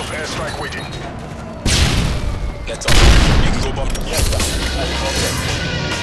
Airstrike waiting. Let's up. You can go bump. Yes, sir.